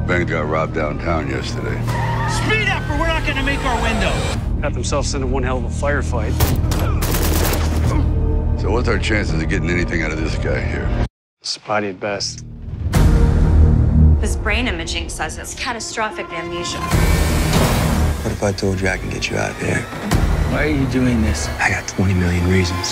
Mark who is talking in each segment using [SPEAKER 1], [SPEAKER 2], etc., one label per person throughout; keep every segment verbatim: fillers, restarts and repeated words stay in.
[SPEAKER 1] bank got robbed downtown yesterday.
[SPEAKER 2] Speed up or we're not gonna make our window.
[SPEAKER 3] Got themselves into one hell of a firefight.
[SPEAKER 1] So what's our chances of getting anything out of this guy here?
[SPEAKER 3] Spotty at best.
[SPEAKER 4] His brain imaging says it's catastrophic amnesia.
[SPEAKER 5] What if I told you I can get you out of here?
[SPEAKER 2] Why are you doing this?
[SPEAKER 5] I got twenty million reasons.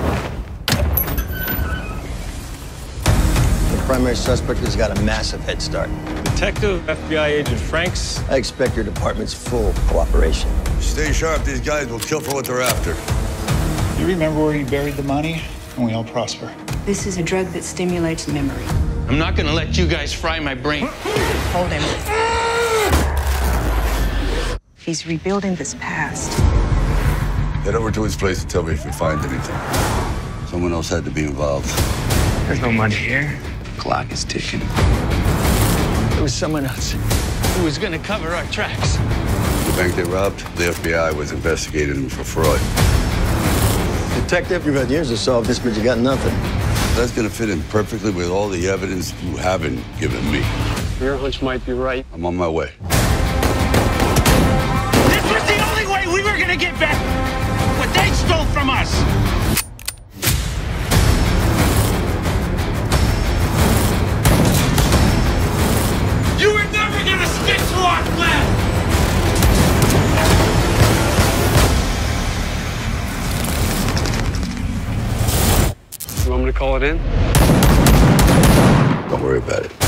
[SPEAKER 6] The primary suspect has got a massive head start.
[SPEAKER 7] Detective, F B I agent Franks.
[SPEAKER 6] I expect your department's full cooperation.
[SPEAKER 1] Stay sharp. These guys will kill for what they're after.
[SPEAKER 8] You remember where he buried the money, and we all prosper.
[SPEAKER 9] This is a drug that stimulates memory.
[SPEAKER 2] I'm not gonna let you guys fry my brain.
[SPEAKER 9] Hold him. He's rebuilding this past.
[SPEAKER 1] Head over to his place and tell me if you find anything. Someone else had to be involved.
[SPEAKER 3] There's no money here.
[SPEAKER 5] Clock is ticking.
[SPEAKER 2] There was someone else who was gonna cover our tracks.
[SPEAKER 1] The bank they robbed, the F B I was investigating them for fraud.
[SPEAKER 6] Detective, you've had years to solve this, but you got nothing.
[SPEAKER 1] That's gonna fit in perfectly with all the evidence you haven't given me.
[SPEAKER 3] Your hunch might be right.
[SPEAKER 1] I'm on my way.
[SPEAKER 2] This was the only way we were gonna get back what they stole from us. You were never gonna stick to our plan.
[SPEAKER 3] You want me to call it in?
[SPEAKER 1] Don't worry about it.